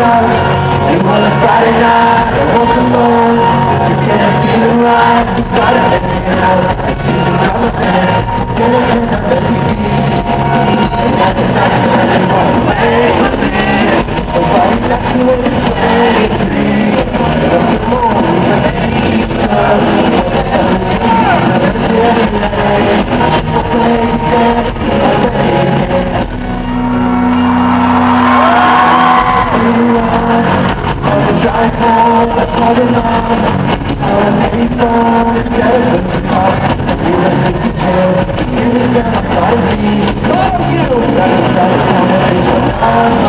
lost. You on a Friday night, I walk alone, but you can't feel it right. You started hanging out, I see you coming back. Gonna turn up the TV, and at the night you walk away with me. Nobody likes you when it's 23. There's a moment when they need some. What the hell is it? Yesterday, I played dead, I played dead. Drive home, I called along. I made fun instead of the cost. You listen to tell, you listen, I'm sorry. Oh, you! That's a television.